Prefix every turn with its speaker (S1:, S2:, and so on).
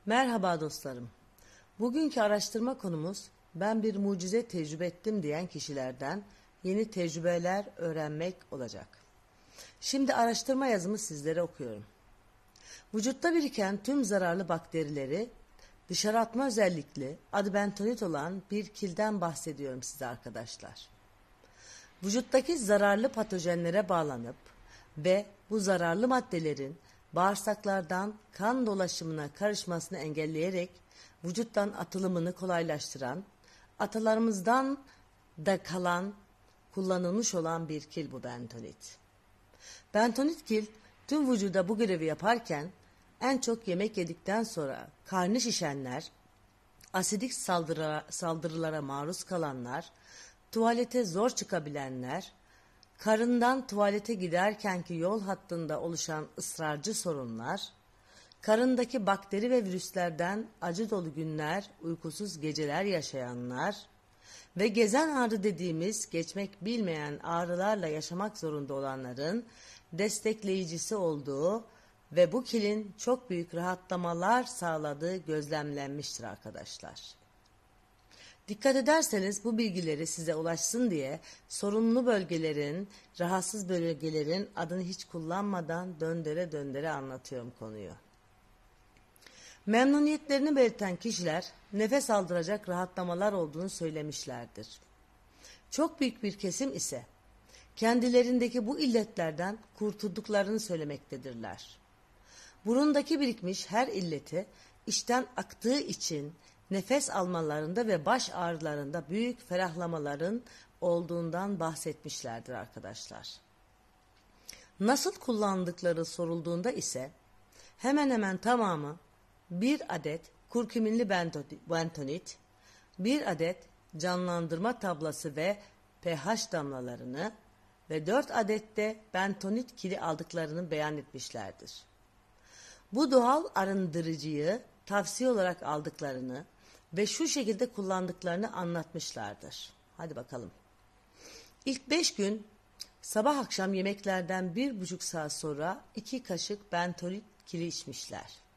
S1: Merhaba dostlarım. Bugünkü araştırma konumuz ben bir mucize tecrübe ettim diyen kişilerden yeni tecrübeler öğrenmek olacak. Şimdi araştırma yazımı sizlere okuyorum. Vücutta biriken tüm zararlı bakterileri dışarı atma özellikli adı bentonit olan bir kilden bahsediyorum size arkadaşlar. Vücuttaki zararlı patojenlere bağlanıp ve bu zararlı maddelerin bağırsaklardan kan dolaşımına karışmasını engelleyerek vücuttan atılımını kolaylaştıran, atalarımızdan da kalan, kullanılmış olan bir kil bu bentonit. Bentonit kil tüm vücuda bu görevi yaparken en çok yemek yedikten sonra karnı şişenler, asidik saldırılara maruz kalanlar, tuvalete zor çıkabilenler, karından tuvalete giderkenki yol hattında oluşan ısrarcı sorunlar, karındaki bakteri ve virüslerden acı dolu günler, uykusuz geceler yaşayanlar ve gezen ağrı dediğimiz geçmek bilmeyen ağrılarla yaşamak zorunda olanların destekleyicisi olduğu ve bu kilin çok büyük rahatlamalar sağladığı gözlemlenmiştir arkadaşlar. Dikkat ederseniz bu bilgileri size ulaşsın diye sorunlu bölgelerin, rahatsız bölgelerin adını hiç kullanmadan döndüre döndüre anlatıyorum konuyu. Memnuniyetlerini belirten kişiler nefes aldıracak rahatlamalar olduğunu söylemişlerdir. Çok büyük bir kesim ise kendilerindeki bu illetlerden kurtulduklarını söylemektedirler. Burundaki birikmiş her illeti içten aktığı için nefes almalarında ve baş ağrılarında büyük ferahlamaların olduğundan bahsetmişlerdir arkadaşlar. Nasıl kullandıkları sorulduğunda ise hemen hemen tamamı bir adet kurkuminli bentonit, bir adet canlandırma tablası ve pH damlalarını ve 4 adet de bentonit kili aldıklarını beyan etmişlerdir. Bu doğal arındırıcıyı tavsiye olarak aldıklarını ve şu şekilde kullandıklarını anlatmışlardır. Hadi bakalım. İlk 5 gün sabah akşam yemeklerden 1,5 saat sonra 2 kaşık bentonit kili içmişler.